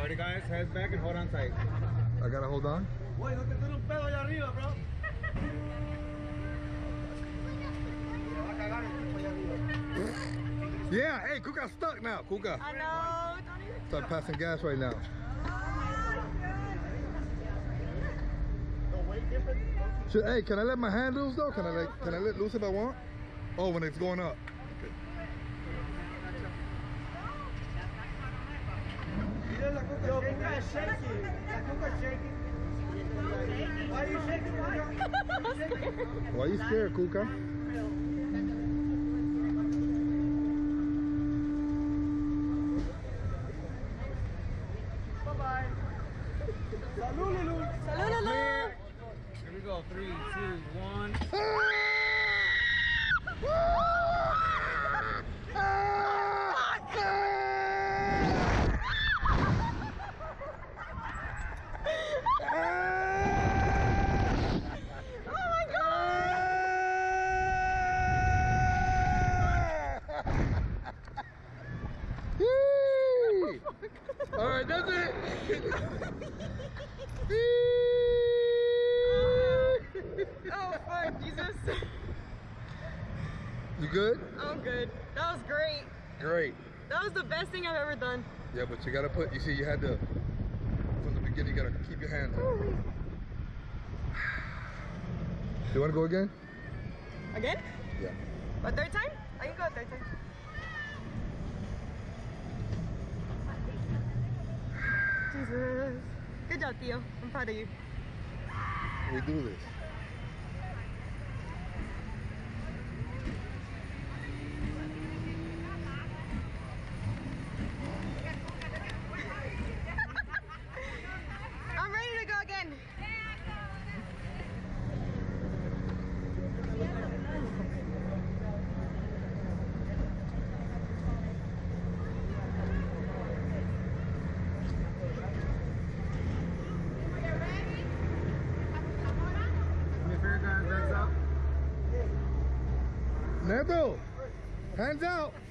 Alrighty guys, heads back and hold on tight. I gotta hold on? Boy, no te tires un pedo allá arriba, bro. Yeah, hey, Kuka's stuck now. Kuka. I know. Don't even Start passing gas right now. Hey, can I let my hand loose though? Can I let loose if I want? Oh, when it's going up. Okay. Yo, Kuka is shaking. Kuka's shaking. Why are you shaking, Kuka? Why are you scared, Kuka? Bye-bye. Salud, Lulu. Salud, Lulu. Here we go. 3, 2, 1. All right, that's it. Oh, fuck, Jesus. You good? I'm good. That was great. Great. That was the best thing I've ever done. Yeah, but you gotta put, you see, you had to, from the beginning, you gotta keep your hands up. You wanna go again? Again? Yeah. A third time? I can go a third time. Jesus. Good job, Theo. I'm proud of you. We do this. I'm ready to go again. Neto, hands out.